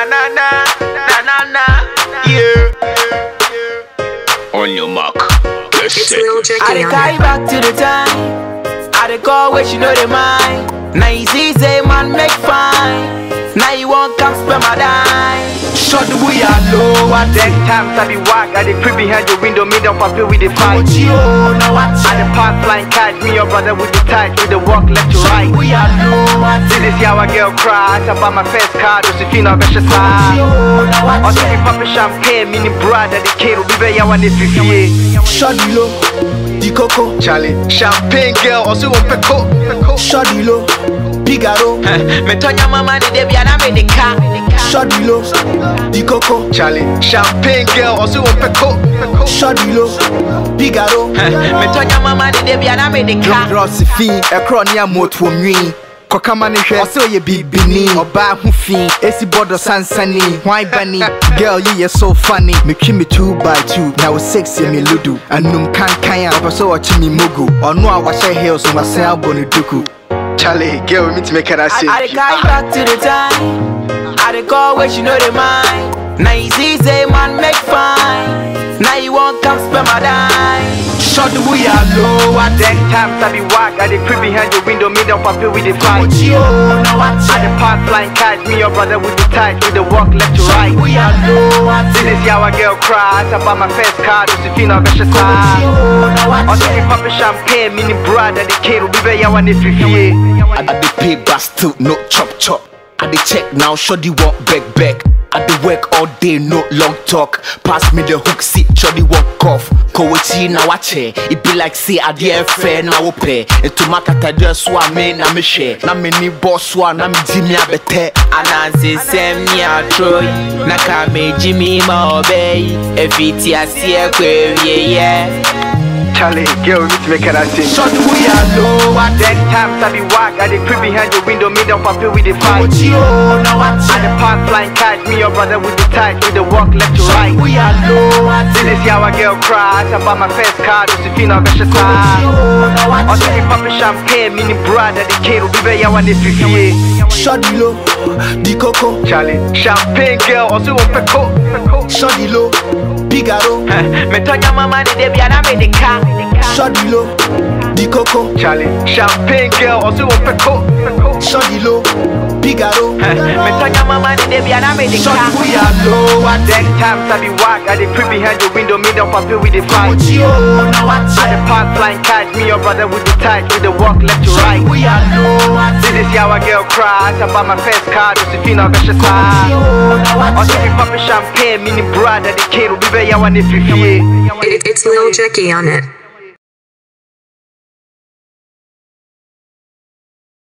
na na na na na na. Yeah. On your mark. It's Lil Jerky I dey carry back to the time. I dey call where she know the mind. Now you see say man make fine. Now you won't come spend my dime. Shut the way I low at that time. I be walk. I dey creep behind your window. Me don't papi with the fight. Now I dey park flying catch me your brother with the touch. With the walk left to right. We are low at this is how a girl cry. I buy my first car. Josephine Besha side. Also be popping champagne. Mini brother the kid will be very one if you Shawty low, the coco Charlie, champagne girl, also want peco. Shawty low, Figaro. Me turn your mama the baby and I made the car. Shawty low, the coco Charlie, champagne girl, also want peco. Shawty low, Figaro. Me turn your mama the baby and I made the car. Josephine, a cronia moto me. Kokamani share, so ye be bini. Oba hufi, esi bodo sansani. Why bunny? Girl, you so funny. Me kimi 2x2. Now sexy me ludu. Anum kan kaya, so watch me mugu. Or no, I wash your hair, so my say boni duku. Charlie, girl, me to make her say. I dey carry back to the time. I dey call where she know the mind. Now you see say man make fine. Now you won't come spend my dime. Shut the way I low at that time. I be walk. I dey creep behind your window. Me don't papi with the fight. I dey park flying catch me your brother with the touch. With the walk left to right. We are low at this is how a girl cry. I buy my first car. Josephine Besha side. Also be popping champagne. Mini brother the kid will be very one if you fear. I dey pay but still no chop chop. I dey check now, shoddy walk back. I dey work all day, no long talk. Pass me the hook, see shoddy walk off. Kowechi na wache, it be like say I dey fair na ope. Eto makata just wa me na me share. Na me ni boss wa na me Jimmy abete. Anansi sem ni atroy, na kame Jimmy ma obey. Efiti asiye kwe yeah. Charlie, girl, me to make her say. Shut the way I low at that time. I be walk. I dey creep behind your window. Me don't papi with the fight. I dey park flying catch me your brother with the touch. With the walk left to right. We are low at this is how a girl cry. I buy my first car. Josephine Besha side. Also be popping champagne. Mini brother the kid will be very one if you fear. Shawty low, the coco Charlie, champagne girl, also want peco. Shawty low, Figaro. Me turn your mama the baby and I made the car. Shawty low, the coco Charlie, champagne girl, also want peco. Shawty low, Figaro. Me turn your mama the baby and I made the car. We are low at that time. I be walk. I dey creep behind your window. Me don't papi with the fight. I dey park flying catch me your brother with the touch. With the walk left to right. We are low at this is how a girl cry. I buy my first car. Josephine Besha side. Also be popping champagne. Mini brother the kid will be very one if you fear. It's Lil Jerky on it.